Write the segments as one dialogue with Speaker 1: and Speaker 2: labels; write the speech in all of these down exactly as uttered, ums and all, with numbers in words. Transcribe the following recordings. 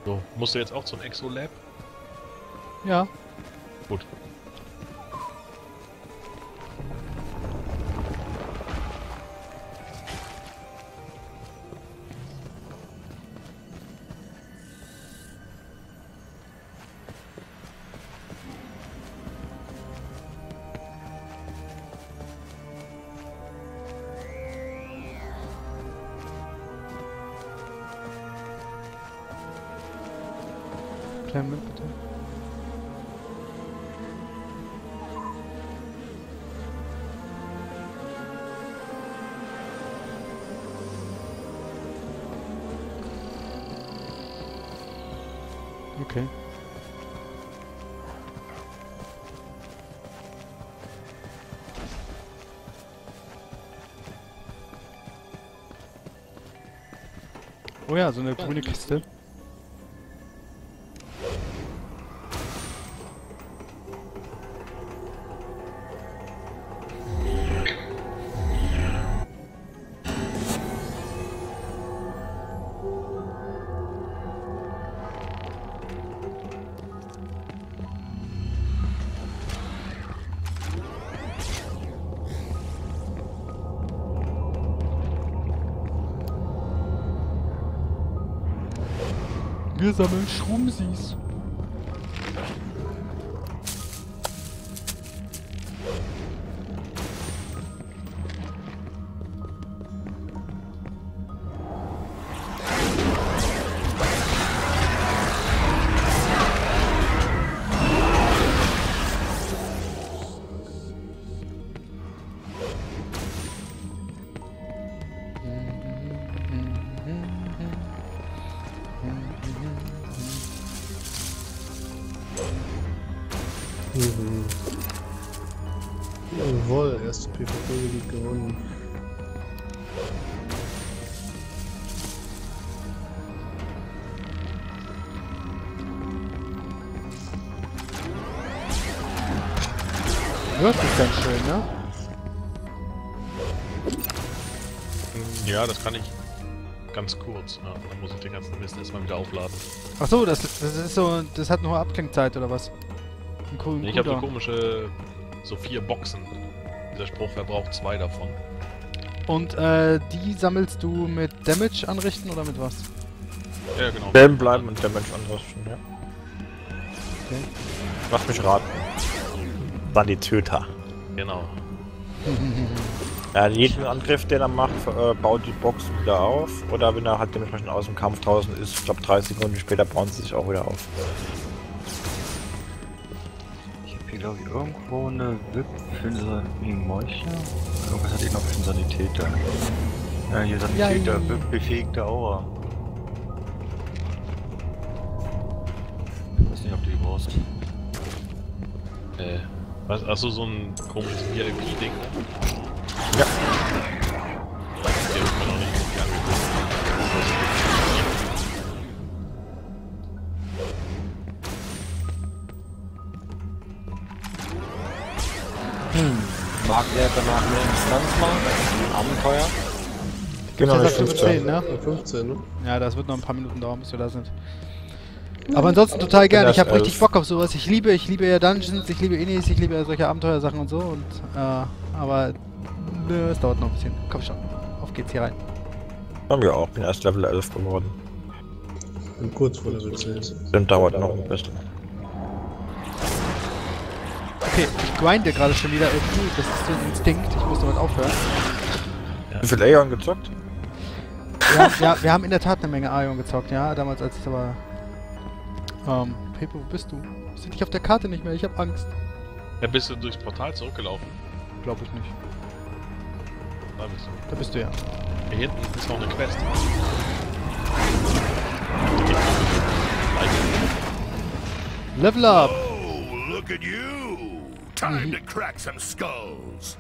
Speaker 1: So, musst du jetzt auch zum Exolab?
Speaker 2: Ja.
Speaker 1: Gut.
Speaker 2: Kleinen Moment bitte. Okay. Oh ja, so eine grüne Kiste. Wir sammeln Schrumsis.
Speaker 3: Mhm. Jawohl, erste PvP-Gebiet gewonnen.
Speaker 2: Wird das ganz schön, ne?
Speaker 1: Ja, das kann ich ganz kurz. Ja, dann muss ich den ganzen Mist erstmal wieder aufladen.
Speaker 2: Ach so, das, das ist so, das hat nur Abklingzeit oder was? Ein coolen
Speaker 1: Ich habe so
Speaker 2: Cooldown.
Speaker 1: komische, so vier Boxen. Dieser Spruch verbraucht zwei davon.
Speaker 2: Und äh, die sammelst du mit Damage anrichten oder mit was?
Speaker 1: Ja, genau.
Speaker 4: Selben bleiben und Damage anrichten, ja.
Speaker 2: Okay.
Speaker 4: Lass mich raten. Dann die Töter.
Speaker 1: Genau.
Speaker 4: Ja, jeden Angriff, den er macht, äh, baut die Box wieder auf. Oder wenn er halt dementsprechend aus dem Kampf draußen ist, ich glaube dreißig Sekunden später bauen sie sich auch wieder auf.
Speaker 5: Ich hab hier glaube ich irgendwo eine W I P für die Mäuche. Irgendwas hat ich noch für den Sanitäter. Ja, hier Sanitäter,
Speaker 2: Yay.
Speaker 5: W I P befähigte Aura. Ich weiß nicht, ob du die brauchst.
Speaker 1: Äh, was? Achso, so ein komisches V I P-Ding.
Speaker 4: Ja.
Speaker 1: Der wird mir noch nicht irgendwie angeguckt.
Speaker 6: Hm. Mag er danach eine Instanz machen? Ein Abenteuer?
Speaker 4: Genau,
Speaker 2: Das
Speaker 4: nicht
Speaker 2: hast du mit zehn, ne?
Speaker 3: Ja, fünfzehn, ne?
Speaker 2: Ja, das wird noch ein paar Minuten dauern, bis wir da sind. Aber ansonsten total gerne. Ich habe
Speaker 4: elf.
Speaker 2: richtig Bock auf sowas. Ich liebe, ich liebe ja Dungeons, ich liebe Innis, ich liebe solche Abenteuersachen und so. Und äh, aber nö, es dauert noch ein bisschen. Komm schon, auf geht's hier rein.
Speaker 4: Haben wir auch, bin erst Level elf geworden.
Speaker 3: Bin kurz vor Level zehn.
Speaker 4: Dann dauert noch ein bisschen.
Speaker 2: Okay, ich grinde gerade schon wieder irgendwie. Das ist so ein Instinkt. Ich muss damit aufhören.
Speaker 4: Wie viel Aeon gezockt?
Speaker 2: Ja, ja, wir haben in der Tat eine Menge Aion gezockt, ja. Damals als es aber... Ähm, Pepe, wo bist du? Ich sehe dich auf der Karte nicht mehr, ich habe Angst.
Speaker 1: Ja, bist du durchs Portal zurückgelaufen?
Speaker 2: Glaube ich nicht.
Speaker 1: Da bist du.
Speaker 2: Da bist du ja.
Speaker 1: Hier hinten ist noch eine Quest.
Speaker 2: Level up!
Speaker 7: Oh, look at you! Time to crack some skulls.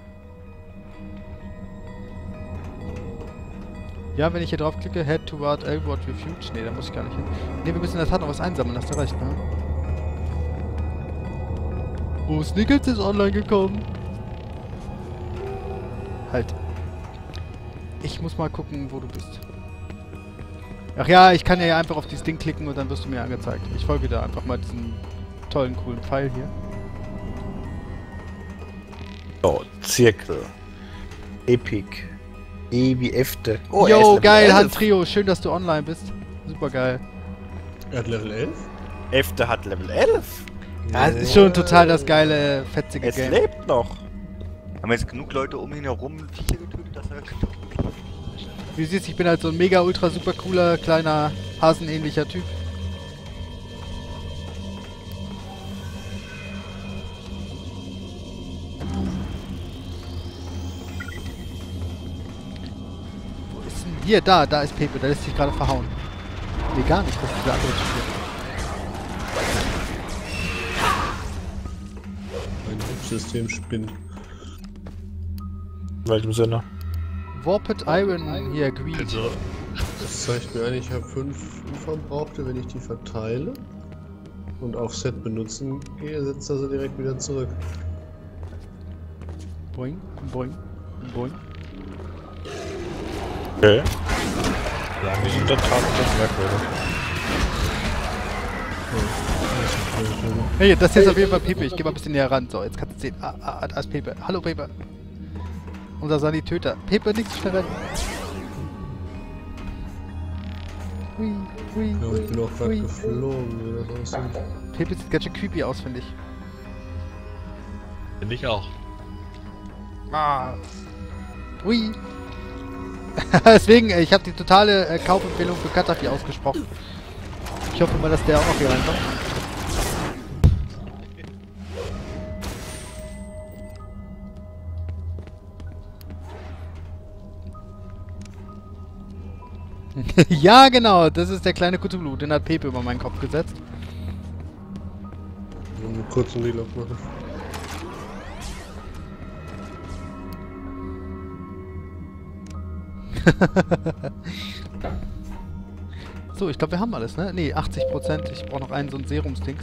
Speaker 2: Ja, wenn ich hier drauf klicke, head toward Elwood Refuge. Ne, da muss ich gar nicht hin. Ne, wir müssen in der Tat noch was einsammeln, hast du recht, ne? Oh, Snickers ist online gekommen. Halt. Ich muss mal gucken, wo du bist. Ach ja, ich kann ja einfach auf dieses Ding klicken und dann wirst du mir angezeigt. Ich folge da einfach mal diesem tollen, coolen Pfeil hier.
Speaker 4: So, Zirkel. Epic. E wie Äfte. Oh,
Speaker 2: Yo,
Speaker 4: er ist Level
Speaker 2: geil,
Speaker 4: elf.
Speaker 2: Handtrio, schön, dass du online bist. Super geil.
Speaker 3: Er hat Level elf?
Speaker 4: Äfte hat Level elf.
Speaker 2: Ja, es ist schon total das geile, fetzige
Speaker 4: Es
Speaker 2: Game.
Speaker 4: lebt noch.
Speaker 5: Haben jetzt genug Leute um ihn herum Viecher getötet, dass er...
Speaker 2: Wie du siehst, ich bin halt so ein mega, ultra, super cooler, kleiner, hasenähnlicher Typ. Wo ist denn... Hier, da, da ist Pepe, der lässt sich gerade verhauen. Nee, gar nicht, das ist der andere Typ hier.
Speaker 3: Mein Hübsystem spinnt.
Speaker 4: In welchem Sinne?
Speaker 2: Warped Iron hier, Greed.
Speaker 1: Also,
Speaker 3: Das zeigt mir an, ich habe fünf Unverbrauchte, wenn ich die verteile und auf Set benutzen gehe, setzt er sie direkt wieder zurück.
Speaker 2: Boing, boing, boing.
Speaker 4: Okay. Ja, wir sind in der Tat etwas merkwürdig.
Speaker 2: Hey, das hier ist auf jeden Fall Pepe. Ich geh mal ein bisschen näher ran. So, jetzt kannst du sehen. Ah, ah, da ist Pepe. Hallo, Pepe. Unser Sanitöter. Pepe, nicht zu schnell rennen. Hui, hui,
Speaker 3: Ja, ich bin auch gerade
Speaker 2: hui.
Speaker 3: geflogen, wie das aussieht.
Speaker 2: Pepe sieht ganz schön creepy aus, finde ich.
Speaker 1: finde ich auch.
Speaker 2: Ah. Hui. Deswegen, äh, ich habe die totale äh, Kaufempfehlung für Katafi ausgesprochen. Ich hoffe mal, dass der auch noch hier reinkommt. Ja, genau, das ist der kleine Cthulhu, den hat Pepe über meinen Kopf gesetzt.
Speaker 3: Einen kurzen Reload machen.
Speaker 2: So, ich glaube, wir haben alles, ne? Ne, achtzig Prozent. Ich brauche noch einen so ein Serumsdings.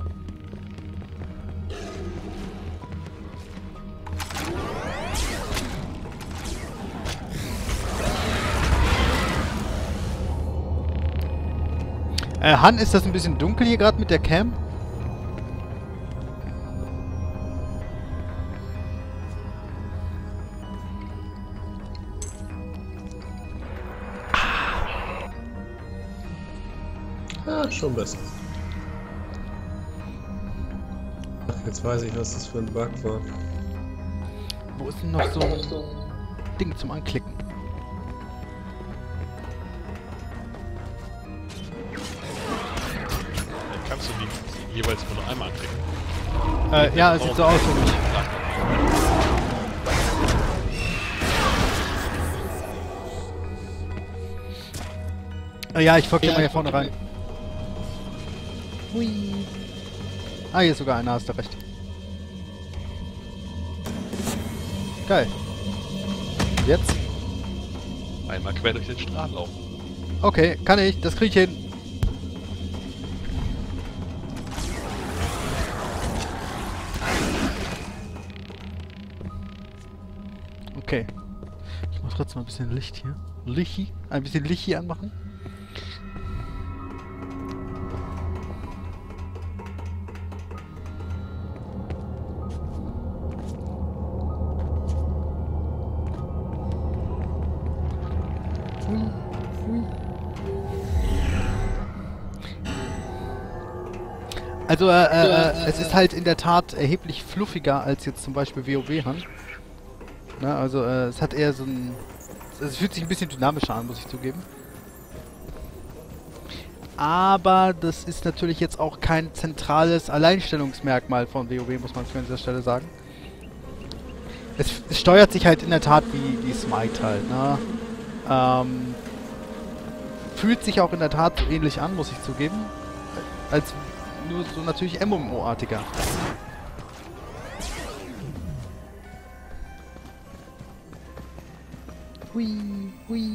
Speaker 2: Äh, Han, ist das ein bisschen dunkel hier gerade mit der Cam?
Speaker 3: Ah, schon besser. Ach, jetzt weiß ich, was das für ein Bug war.
Speaker 2: Wo ist denn noch so ein Ding zum Anklicken?
Speaker 1: Dann kannst du die jeweils nur noch einmal anklicken.
Speaker 2: Äh, ja, es sieht so aus für mich. Äh, ja, ich folge dir mal hier vorne rein. Hui. Ah, hier ist sogar einer, hast du recht. Geil. Jetzt?
Speaker 1: Einmal quer durch den Strahl laufen.
Speaker 2: Okay, kann ich, das krieg ich hin. Okay. Ich muss trotzdem mal ein bisschen Licht hier. Lichi? Ein bisschen Licht hier anmachen. Hui, hui. Also, äh, äh, äh, es ist halt in der Tat erheblich fluffiger als jetzt zum Beispiel WoW-Hand. Ne, also, äh, es hat eher so ein... Es fühlt sich ein bisschen dynamischer an, muss ich zugeben. Aber das ist natürlich jetzt auch kein zentrales Alleinstellungsmerkmal von WoW, muss man an dieser Stelle sagen. Es, es steuert sich halt in der Tat wie, wie Smite halt, ne? Ähm, fühlt sich auch in der Tat so ähnlich an, muss ich zugeben. Als nur so natürlich M M O-artiger. Hui, hui.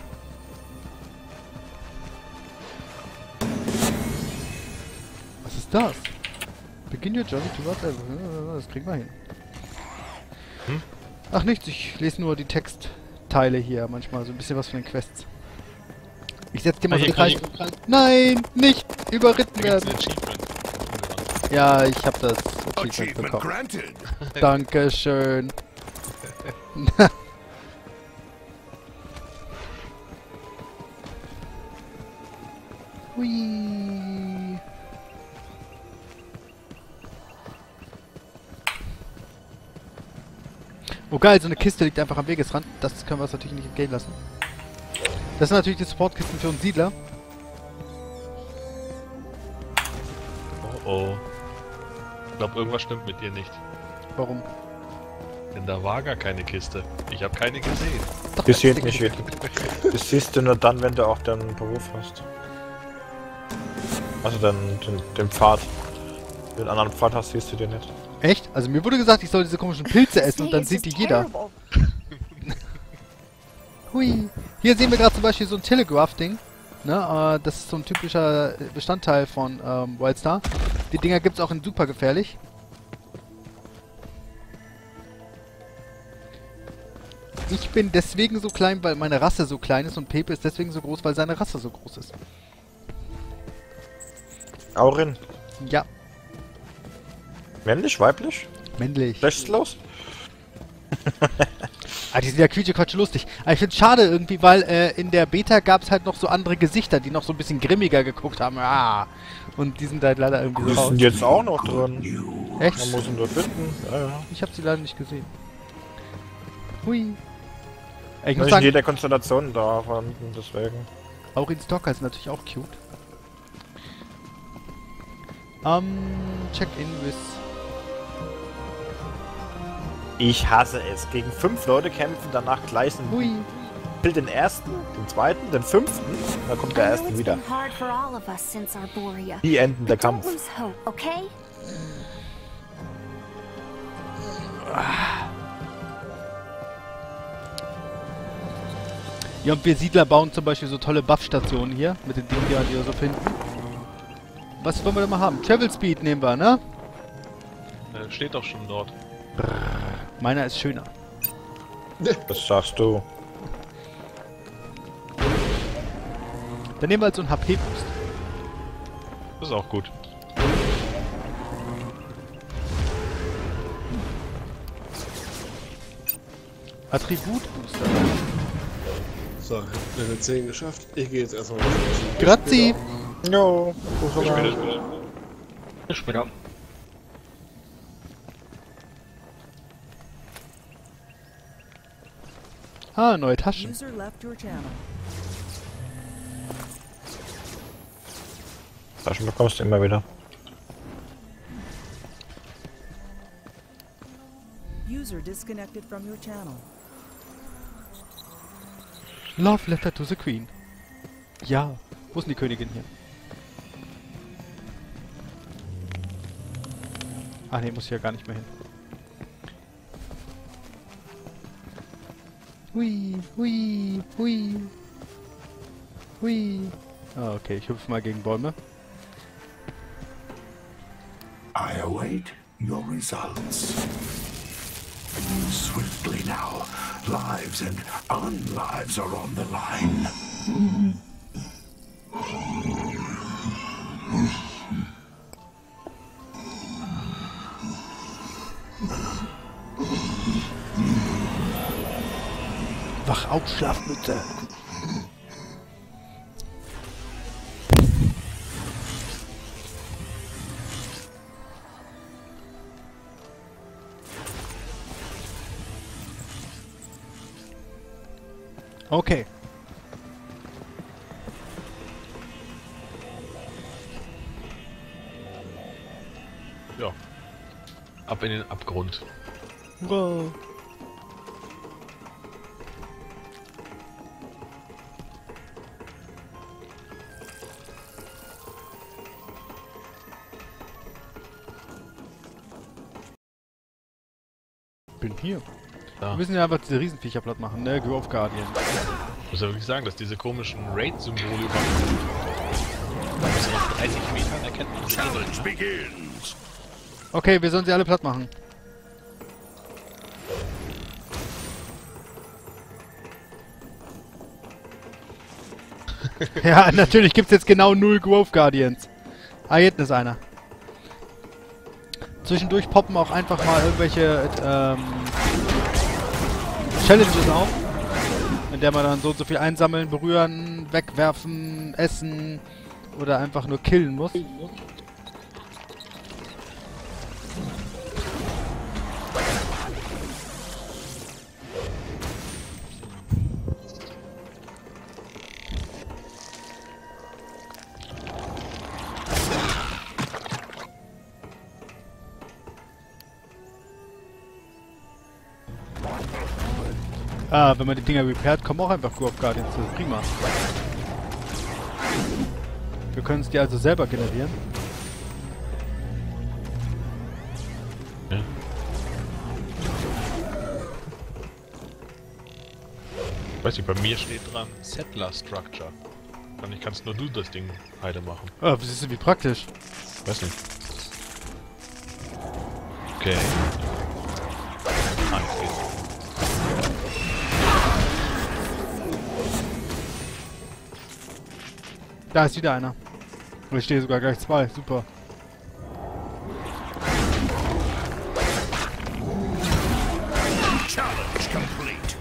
Speaker 2: Was ist das? Begin your journey to whatever. Das kriegen wir hin.
Speaker 1: Hm?
Speaker 2: Ach nichts, ich lese nur die Textteile hier manchmal, so ein bisschen was von den Quests. Ich setz dir mal
Speaker 1: Ah,
Speaker 2: so
Speaker 1: hier
Speaker 2: eine
Speaker 1: kann
Speaker 2: Kreis. Nein, nicht überritten
Speaker 1: Da gibt's
Speaker 2: werden.
Speaker 1: ein Achievement.
Speaker 2: Ja, ich hab das Achievement
Speaker 7: Achievement
Speaker 2: bekommen.
Speaker 7: granted.
Speaker 2: Dankeschön. Hui. Oh geil, so eine Kiste liegt einfach am Wegesrand. Das können wir uns natürlich nicht entgehen lassen. Das sind natürlich die Supportkisten für uns Siedler.
Speaker 1: Oh oh. Ich glaube, irgendwas stimmt mit dir nicht.
Speaker 2: Warum?
Speaker 1: Denn da war gar keine Kiste. Ich habe keine gesehen.
Speaker 2: Doch,
Speaker 4: Das sieht
Speaker 2: ist
Speaker 4: nicht
Speaker 2: eine
Speaker 4: wirklich. Das siehst du nur dann, wenn du auch deinen Beruf hast. Also dann den, den Pfad. Den anderen Pfad hast, siehst du den nicht.
Speaker 2: Echt? Also mir wurde gesagt, ich soll diese komischen Pilze essen und dann sieht die jeder. Hui. Hier sehen wir gerade zum Beispiel so ein Telegraph-Ding. Ne, äh, das ist so ein typischer Bestandteil von ähm, Wildstar. Die Dinger gibt es auch in super gefährlich. Ich bin deswegen so klein, weil meine Rasse so klein ist und Pepe ist deswegen so groß, weil seine Rasse so groß ist.
Speaker 4: Aurin.
Speaker 2: Ja,
Speaker 4: Männlich, weiblich?
Speaker 2: männlich.
Speaker 4: Rechtslos?
Speaker 2: Ah, die sind ja quietschequatsche lustig. Aber ich find's schade irgendwie, weil äh, in der Beta gab's halt noch so andere Gesichter, die noch so ein bisschen grimmiger geguckt haben. Ah. Und die sind halt leider irgendwie
Speaker 4: Die
Speaker 2: so raus.
Speaker 4: sind jetzt auch noch drin.
Speaker 2: Echt?
Speaker 4: Man muss ihn nur finden. Ja, ja.
Speaker 2: Ich habe sie leider nicht gesehen. Hui. Ich muss
Speaker 4: Nicht in
Speaker 2: sagen,
Speaker 4: jeder Konstellation da vorhanden, deswegen.
Speaker 2: auch in Stalker ist natürlich auch cute. Ähm, Check-in with...
Speaker 4: Ich hasse es. Gegen fünf Leute kämpfen, danach gleich ein
Speaker 2: Hui.
Speaker 4: Bild den ersten, den zweiten, den fünften, dann kommt der erste wieder. Die enden der Kampf.
Speaker 8: Okay?
Speaker 2: Ja, und wir Siedler bauen zum Beispiel so tolle Buff-Stationen hier, mit den Dingen, die wir hier so finden. Was wollen wir denn mal haben? Travel Speed nehmen wir, ne?
Speaker 1: Äh, steht doch schon dort.
Speaker 2: Meiner ist schöner.
Speaker 4: Das sagst du.
Speaker 2: Dann nehmen wir halt so einen H P-Boost.
Speaker 1: Das ist auch gut.
Speaker 2: Attribut-Booster.
Speaker 3: So, ich hab Level zehn geschafft. Ich gehe jetzt erstmal.
Speaker 2: Grazie!
Speaker 4: Jo.
Speaker 1: Später, später.
Speaker 5: Bis später.
Speaker 2: Ah, neue Taschen.
Speaker 9: User left your channel.
Speaker 4: Taschen bekommst du immer wieder.
Speaker 9: User disconnected from your channel.
Speaker 2: Love Letter to the Queen. Ja, wo ist denn die Königin hier? Ah ne, muss hier gar nicht mehr hin. Hui, hui, hui. Hui. Ah, okay, ich hüpfe mal gegen Bäume.
Speaker 7: I await your results. Move swiftly now. Lives and unlives are on the line.
Speaker 2: Wach auf, Schlafmütze! Okay.
Speaker 1: Ja. Ab in den Abgrund.
Speaker 2: Wow. Bin hier.
Speaker 1: Ja.
Speaker 2: Wir müssen ja einfach diese Riesenviecher platt machen, ne? Grove Guardian.
Speaker 1: Ich muss ja wirklich sagen, dass diese komischen Raid-Symbole über... Also nach dreißig Metern erkennt man sie eh
Speaker 7: Challenge
Speaker 1: nicht, ne?
Speaker 7: begins.
Speaker 2: Okay, wir sollen sie alle platt machen. Ja, natürlich gibt's jetzt genau null Growth Guardians. Ah, hier hinten ist einer. Zwischendurch poppen auch einfach mal irgendwelche ähm, Challenges auf, in der man dann so und so viel einsammeln, berühren, wegwerfen, essen oder einfach nur killen muss. Ah, wenn man die Dinger repairt, kommen auch einfach Growth Guardians. Das ist prima. Wir können es die also selber generieren.
Speaker 1: Ja. Weiß nicht, bei mir steht dran Settler Structure. Dann kannst nur du das Ding heile machen.
Speaker 2: Ah, das ist wie praktisch.
Speaker 1: Weiß nicht. Okay. Ah, jetzt geht's.
Speaker 2: Da ist wieder einer. Und ich stehe sogar gleich zwei. Super.
Speaker 7: Challenge complete.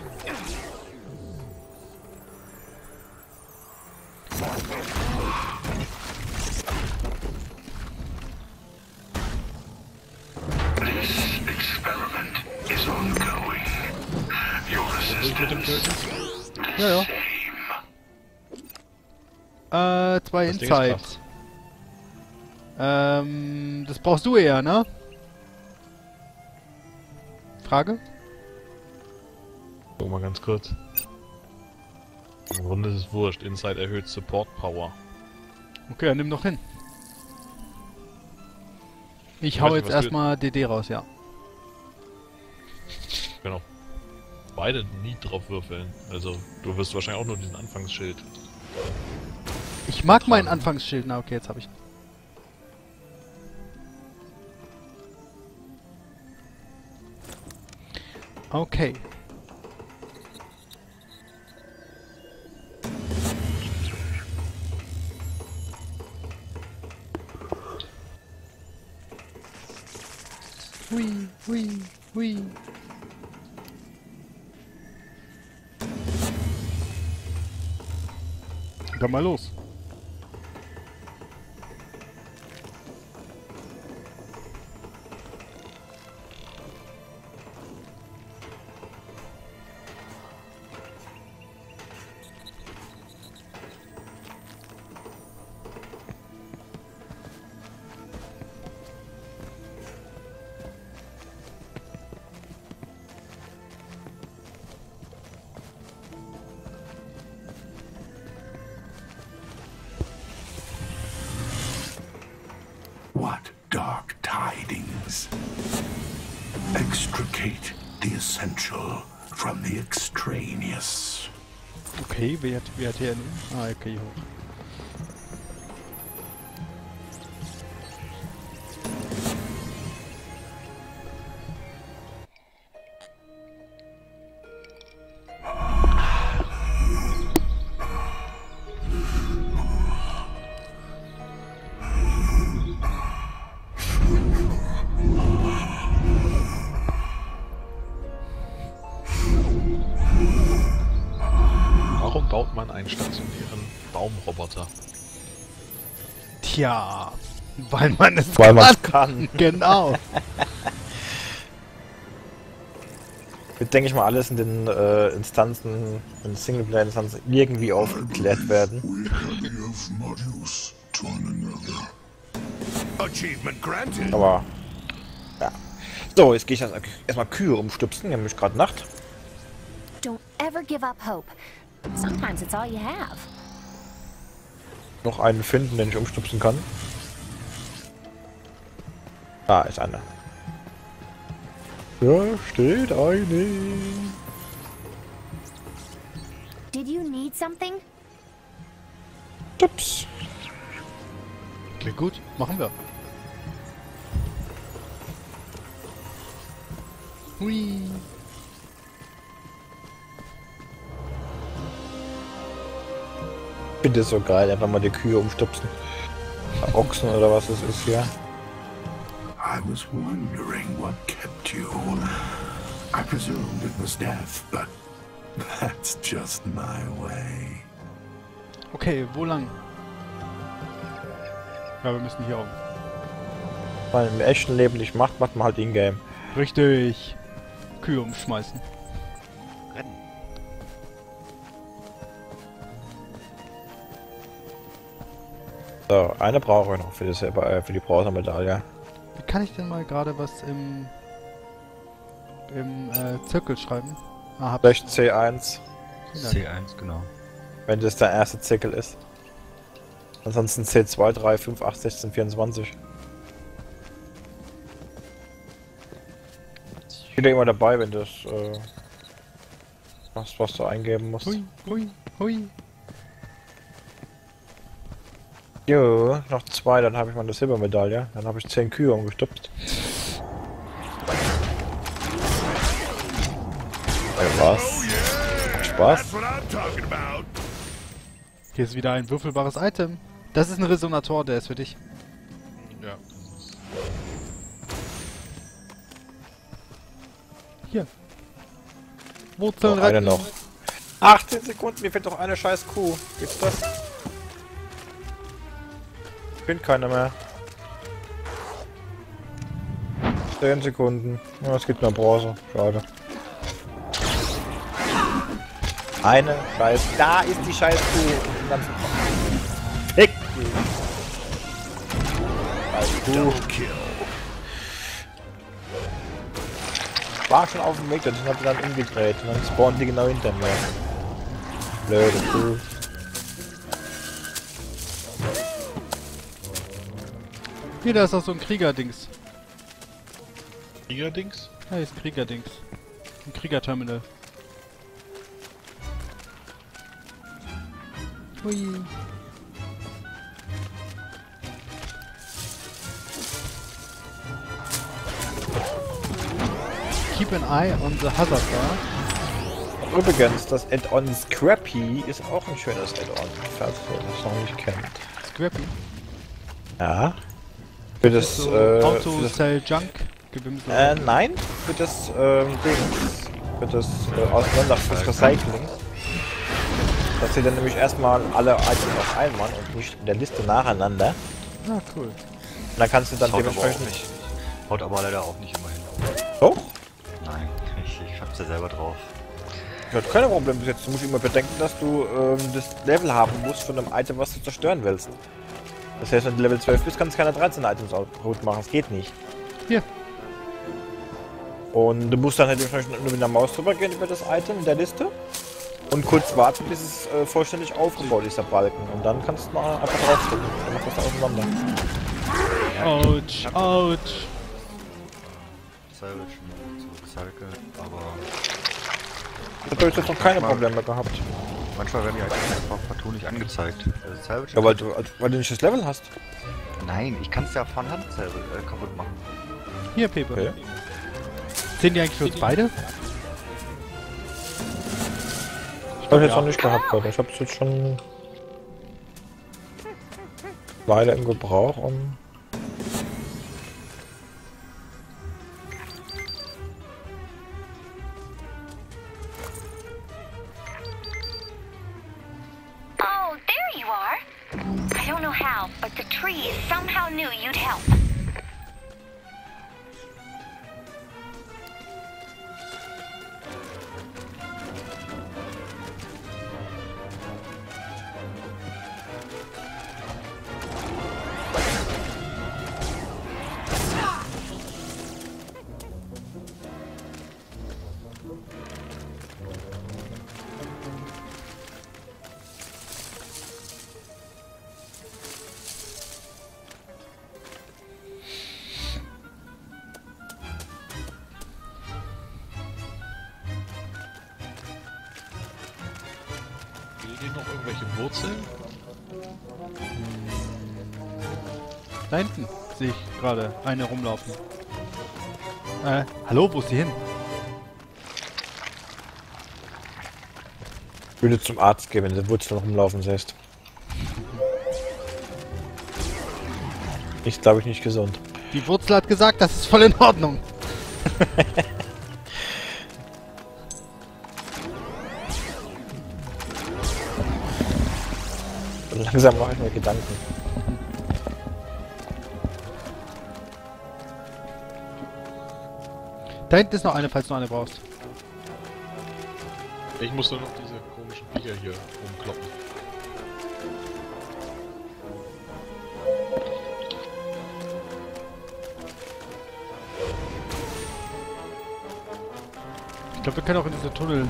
Speaker 7: This experiment is ongoing. Your resistance
Speaker 2: Ja, ja. Äh, zwei
Speaker 1: Das Ding ist
Speaker 2: Insight.
Speaker 1: krass.
Speaker 2: Ähm, das brauchst du eher, ne? Frage?
Speaker 1: Guck mal ganz kurz. Im Grunde ist es wurscht. Inside erhöht Support Power.
Speaker 2: Okay, dann nimm doch hin. Ich
Speaker 1: Ich
Speaker 2: hau
Speaker 1: weiß nicht,
Speaker 2: jetzt
Speaker 1: was
Speaker 2: erstmal D D raus, ja.
Speaker 1: Genau. Beide nie drauf würfeln. Also, du wirst wahrscheinlich auch nur diesen Anfangsschild.
Speaker 2: Ich mag meinen Anfangsschild. Na, okay, jetzt habe ich. Okay. Hui, hui, hui. Dann mal los.
Speaker 7: What dark tidings? Extricate the essential from the extraneous.
Speaker 2: Okay, wer hat, wer hat hier nun? Ah, okay, hoch.
Speaker 1: Warum baut man einen stationären Baumroboter?
Speaker 2: Tja, weil man es
Speaker 4: Weil
Speaker 2: kann.
Speaker 4: man's kann.
Speaker 2: Genau.
Speaker 4: Wird, denke ich mal, alles in den äh, Instanzen, in Singleplayer-Instanzen irgendwie aufgeklärt werden.
Speaker 7: Achievement granted.
Speaker 4: Aber, ja. So, jetzt gehe ich erst- erstmal Kühe umstupsen, nämlich gerade Nacht.
Speaker 8: Don't ever give up hope. Sometimes it's all you have.
Speaker 4: Noch einen finden, den ich umstupsen kann. Da ist einer. Da steht eine.
Speaker 8: Did you need something?
Speaker 4: Ups.
Speaker 2: Klingt gut, machen wir. Hui.
Speaker 4: Bitte so geil, einfach mal die Kühe umstupsen. Ochsen oder was es ist hier.
Speaker 7: I was wondering what kept you. I presumed it was death, but that's just my way.
Speaker 2: Okay, wo lang? Ja, wir müssen hier um.
Speaker 4: Weil im echten Leben nicht macht, macht man halt in-game.
Speaker 2: Richtig. Kühe umschmeißen.
Speaker 5: Rennen.
Speaker 4: So, eine brauche ich noch für, das, äh, für die Bronzemedaille.
Speaker 2: Wie kann ich denn mal gerade was im im äh, Zirkel schreiben? Ah, hab
Speaker 4: Vielleicht C eins,
Speaker 5: C eins, genau.
Speaker 4: wenn das der erste Zirkel ist. Ansonsten C zwei, drei, fünf, acht, sechzehn, vierundzwanzig. Steht ja immer dabei, wenn das äh, was, was du eingeben musst.
Speaker 2: Hui, hui, hui.
Speaker 4: Jo, noch zwei, dann habe ich meine Silbermedaille. Dann habe ich zehn Kühe umgestupst. Ja, was? Macht Spaß?
Speaker 7: That's what I'm talking about.
Speaker 2: Hier ist wieder ein würfelbares Item. Das ist ein Resonator, der ist für dich.
Speaker 1: Ja.
Speaker 2: Hier.
Speaker 4: So,
Speaker 2: Wurzeln
Speaker 4: eine
Speaker 2: retten.
Speaker 4: noch. achtzehn Sekunden, mir fehlt doch eine scheiß Kuh. Gibt's das? Ich bin keiner mehr. zehn Sekunden. Ja, es gibt nur Bronze. Schade. Eine scheiß. Da ist die scheiß Kuh. Und dann Fick dich. Scheiß Kuh. War schon auf dem Weg, dann hat sie dann umgedreht und dann spawnen die genau hinter mir. Blöde Kuh.
Speaker 2: Hier, da ist auch so ein Kriegerdings.
Speaker 1: Krieger-Dings?
Speaker 2: Da ist ein Kriegerdings. Ein Kriegerterminal. Hui. Keep an eye on the hazard bar.
Speaker 4: Übrigens, das Add-on Scrappy ist auch ein schönes Add-on, falls ihr das noch nicht kennt.
Speaker 2: Scrappy.
Speaker 4: Ja. Für das,
Speaker 2: So
Speaker 4: äh,
Speaker 2: Auto
Speaker 4: für das,
Speaker 2: Cell Junk Gebimsel.
Speaker 4: äh, nein, für das, ähm, Dings, für das, äh, Auseinander, fürs Recycling. Dass ihr dann nämlich erstmal alle Items auf einmal und nicht in der Liste nacheinander.
Speaker 2: Ah, cool.
Speaker 4: Und dann kannst du dann
Speaker 5: Haut aber auch
Speaker 4: dementsprechend
Speaker 5: nicht. Haut aber leider auch nicht immer hin.
Speaker 4: Doch?
Speaker 5: Nein, ich, ich hab's ja selber drauf.
Speaker 4: Ich hatte keine Probleme bis jetzt. Du musst immer bedenken, dass du ähm, das Level haben musst von einem Item, was du zerstören willst. Das heißt, wenn du Level zwölf bist, kannst du keine dreizehn Items gut machen. Das geht nicht.
Speaker 2: Hier.
Speaker 4: Und du musst dann halt dementsprechend nur mit der Maus drüber gehen über das Item in der Liste. Und kurz warten, bis es äh, vollständig aufgebaut ist, der Balken. Und dann kannst du mal einfach draufdrücken. Dann macht das dann auseinander.
Speaker 2: Ouch, ouch.
Speaker 5: Salvage zu Recycle, aber
Speaker 4: Ich hab jetzt noch keine Probleme gehabt.
Speaker 5: manchmal werden die Items einfach partout nicht angezeigt. Also Salvage
Speaker 4: Ja, weil du, weil du nicht das Level hast.
Speaker 5: Nein, ich kann es ja von Hand selber äh, kaputt machen.
Speaker 2: Hier, Pepe.
Speaker 4: Okay.
Speaker 2: Sind die eigentlich für uns beide?
Speaker 4: Ich hab jetzt noch nicht gehabt, Gott. Ich hab's jetzt schon eine Weile im Gebrauch und
Speaker 8: Oh, there you are. I don't know how, but the trees somehow knew you'd help.
Speaker 1: Fehlen dir noch irgendwelche Wurzeln?
Speaker 2: Da hinten sehe ich gerade eine rumlaufen. Äh, hallo, wo ist die hin?
Speaker 4: ich würde zum Arzt gehen, wenn du Wurzeln rumlaufen siehst. Ist, glaube ich, nicht gesund.
Speaker 2: Die Wurzel hat gesagt, das ist voll in Ordnung.
Speaker 4: Langsam mache ich mir Gedanken.
Speaker 2: Da hinten ist noch eine, falls du eine brauchst.
Speaker 1: Ich muss nur noch diese komischen Viecher hier umkloppen.
Speaker 2: Ich glaube, wir können auch in diese Tunnel.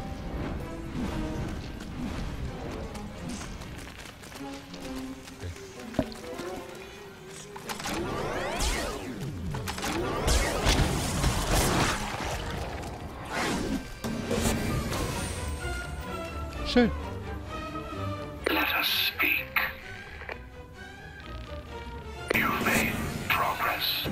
Speaker 2: Schön.
Speaker 7: Let us speak. You made progress.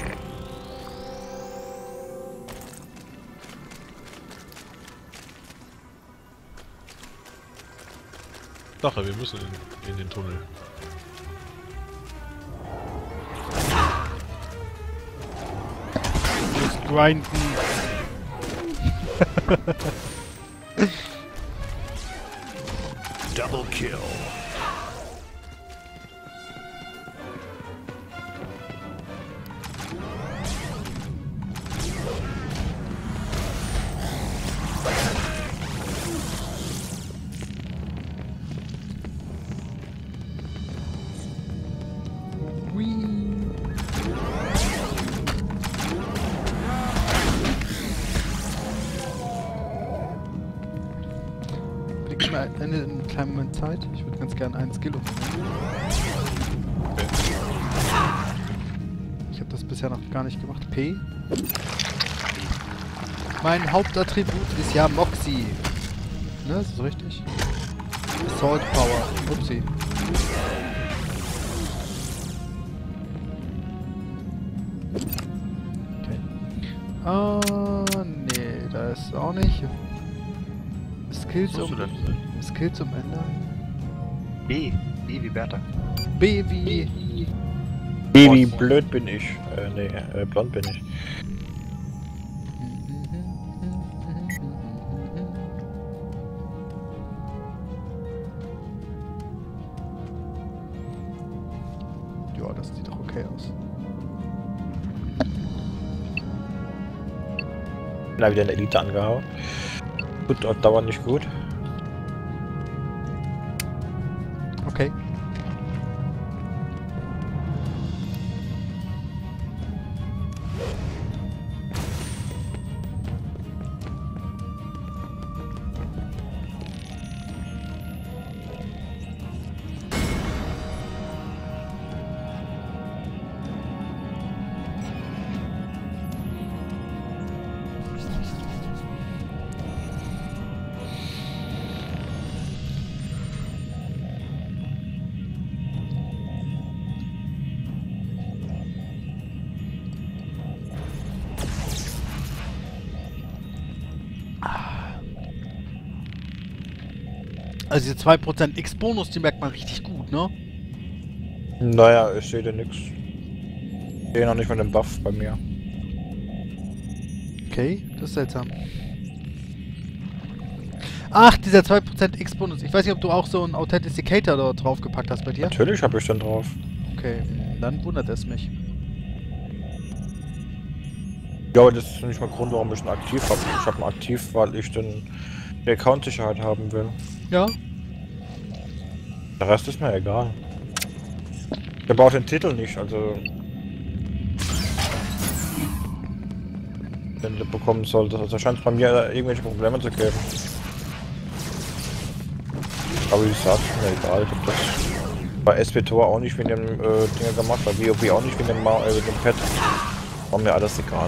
Speaker 1: Sache, wir müssen in, in den Tunnel.
Speaker 2: Just grinden.
Speaker 7: Double kill.
Speaker 2: Gib mir eine, einen kleinen Moment Zeit. Ich würde ganz gerne einen Skill umnehmen.
Speaker 1: Okay.
Speaker 2: Ich habe das bisher noch gar nicht gemacht. P. Mein Hauptattribut ist ja Moxie. Ne, ist das richtig? Assault Power. Upsi. Okay. Ah, nee, da ist auch nicht. Skills
Speaker 5: Was suchst
Speaker 2: um,
Speaker 5: du denn?
Speaker 2: Skills umändern.
Speaker 5: B. B wie Bertha.
Speaker 2: B wie...
Speaker 4: Wie blöd bin ich. Äh, nee, äh, blond bin ich.
Speaker 2: Ja, das sieht doch okay aus.
Speaker 4: Na, wieder eine Elite angehauen. Gut, auf Dauer nicht gut.
Speaker 2: Okay. Also diese zwei Prozent X-Bonus, die merkt man richtig gut, ne?
Speaker 4: Naja, ich sehe da nix. Ich sehe noch nicht mal den Buff bei mir.
Speaker 2: Okay, das ist seltsam. Ach, dieser zwei Prozent X-Bonus. Ich weiß nicht, ob du auch so einen Authenticator da drauf gepackt hast bei dir.
Speaker 4: Natürlich habe ich den drauf.
Speaker 2: Okay, dann wundert es mich.
Speaker 4: Ja, aber das ist nicht mal Grund, warum ich ihn aktiv habe. Ich habe ihn aktiv, weil ich den die Account-Sicherheit haben will.
Speaker 2: Ja.
Speaker 4: Der Rest ist mir egal. Der braucht den Titel nicht, also... Den du bekommen solltest. Also scheint es bei mir irgendwelche Probleme zu geben. Aber wie gesagt, ist mir egal. Ich hab das bei S P Tor auch nicht wegen dem äh, Dinger gemacht, bei W O W auch nicht wegen dem, Ma äh, dem Pad. War mir alles egal.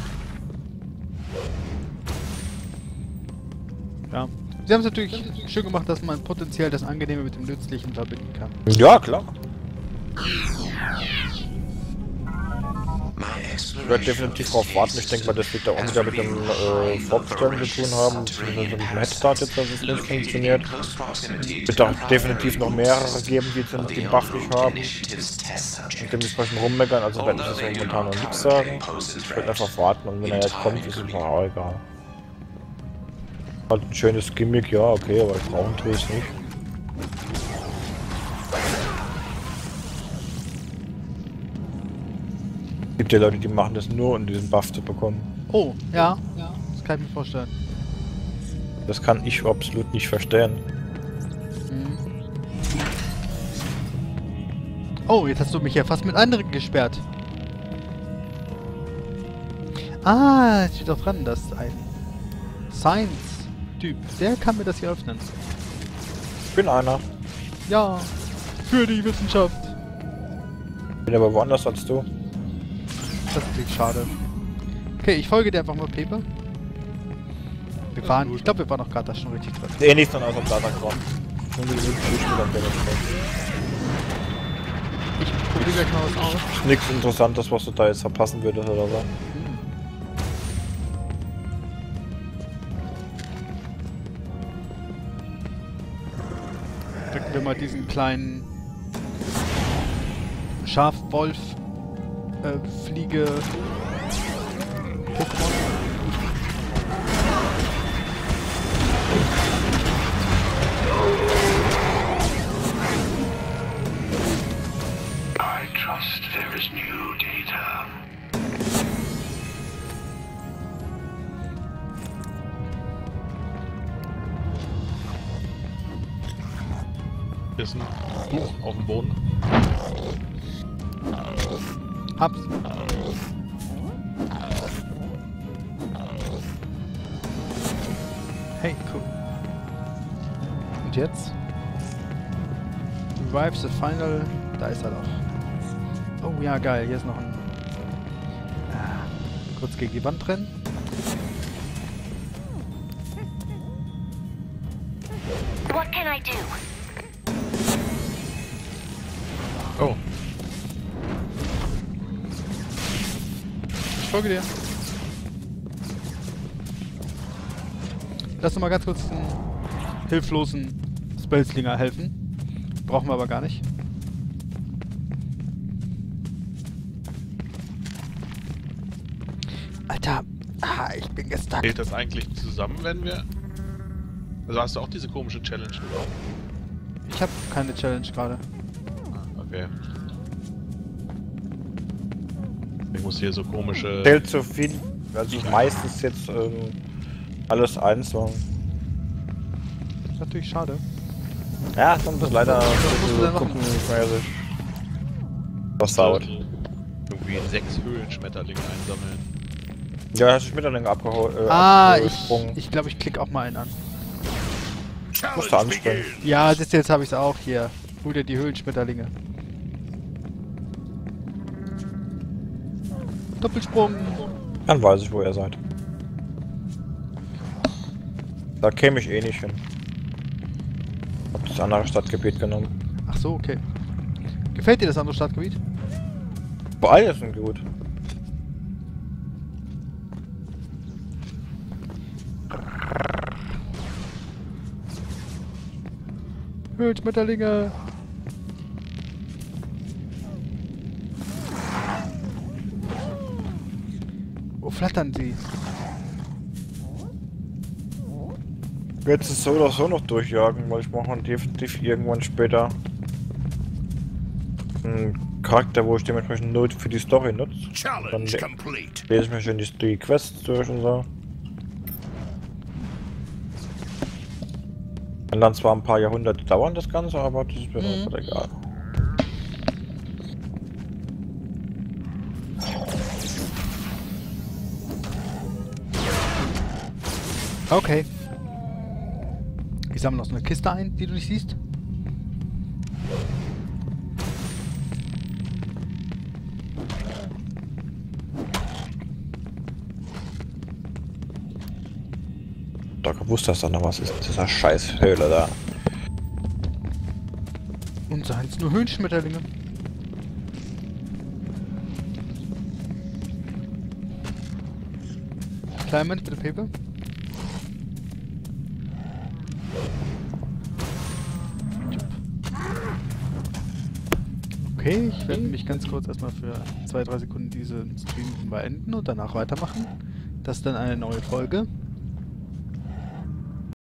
Speaker 2: Ja. Sie haben es natürlich schön gemacht, dass man potenziell das Angenehme mit dem Nützlichen verbinden kann.
Speaker 4: Ja, klar. Ich werde definitiv darauf warten. Ich denke mal, das wird da auch wieder mit dem äh, Vorbestellen zu tun haben. Beziehungsweise mit dem Headstart jetzt, dass es nicht funktioniert. Es wird auch definitiv noch mehrere geben, die jetzt den Buff nicht haben. Und dementsprechend rummeckern, also werde ich das momentan noch nichts sagen. Ich werde einfach warten und wenn er jetzt kommt, ist es mir auch egal. Halt ein schönes Gimmick, ja, okay, aber ich brauche tue ich nicht. Es gibt ja Leute, die machen das nur, um diesen Buff zu bekommen.
Speaker 2: Oh, ja, ja, das kann ich mir vorstellen.
Speaker 4: Das kann ich absolut nicht verstehen.
Speaker 2: Mhm. Oh, jetzt hast du mich ja fast mit anderen gesperrt. Ah, es steht doch dran, dass ein Science-Typ, der kann mir das hier öffnen.
Speaker 4: Ich bin einer.
Speaker 2: Ja, für die Wissenschaft.
Speaker 4: Bin aber woanders als du.
Speaker 2: Das klingt schade. Okay, ich folge dir einfach mal, Pepe. Wir waren, ich glaube, wir waren auch gerade da schon richtig drin.
Speaker 4: Eh nichts von außer Datacron. Schon die Spielspieler dementsprechend.
Speaker 2: Ich probiere gleich mal was aus.
Speaker 4: Nichts Interessantes, was du da jetzt verpassen würdest oder so.
Speaker 2: Drücken wir mal diesen kleinen Schaf-Wolf äh, Fliege Pokémon.
Speaker 7: I trust there is new data.
Speaker 1: Hier ist ein Buch auf dem Boden.
Speaker 2: Hab's. Hey, cool. Und jetzt? Revive the final. Da ist er doch. Oh ja, geil. Hier ist noch ein... Ah, kurz gegen die Wand rennen.
Speaker 8: What can I do?
Speaker 1: Oh.
Speaker 2: Ich folge dir. Lass uns mal ganz kurz den hilflosen Spellslinger helfen. Brauchen wir aber gar nicht. Alter, ah, ich bin gestuckt.
Speaker 1: Hält das eigentlich zusammen, wenn wir... Also hast du auch diese komische Challenge gebraucht?
Speaker 2: Ich habe keine Challenge gerade.
Speaker 1: Ah, okay. Ich muss hier so komische...
Speaker 4: Zählt so viel, also meistens jetzt ähm, alles eins so.
Speaker 2: Das ist natürlich schade.
Speaker 4: Ja, sonst ist leider
Speaker 2: musst du dann
Speaker 4: gucken, mäßig. Was
Speaker 1: dauert.
Speaker 4: dauert.
Speaker 1: Irgendwie sechs Höhlenschmetterlinge einsammeln.
Speaker 4: Ja, hast du Schmetterlinge abgeholt. Äh,
Speaker 2: Ah, ich
Speaker 4: abgesprungen.
Speaker 2: ich glaube, ich klicke auch mal einen an.
Speaker 4: Musst du anstellen.
Speaker 2: Ja, siehst du, jetzt habe ich es auch hier. Hol dir die Höhlenschmetterlinge. Doppelsprung.
Speaker 4: Dann weiß ich, wo ihr seid. Da käme ich eh nicht hin. Hab das andere Stadtgebiet genommen.
Speaker 2: Ach so, okay. Gefällt dir das andere Stadtgebiet?
Speaker 4: Beide sind gut.
Speaker 2: Höhlenschmetterlinge. Wo flattern sie?
Speaker 4: Ich werde es so oder so noch durchjagen, weil ich mache definitiv irgendwann später einen Charakter, wo ich dementsprechend nur für die Story nutze. Dann le lese ich mir schön die, die Quests durch und so. Kann dann zwar ein paar Jahrhunderte dauern, das Ganze, aber das ist mir
Speaker 2: Mhm.
Speaker 4: einfach egal.
Speaker 2: Okay. Ich sammle noch so eine Kiste ein, die du nicht siehst.
Speaker 4: Da gewusst, dass da noch was ist. Dieser scheiß Höhle da.
Speaker 2: Und seien es nur Höhlenschmetterlinge. Kleinen Moment, bitte, Pepe. Okay, ich werde mich ganz kurz erstmal für zwei, drei Sekunden diesen Stream beenden und danach weitermachen. Das ist dann eine neue Folge.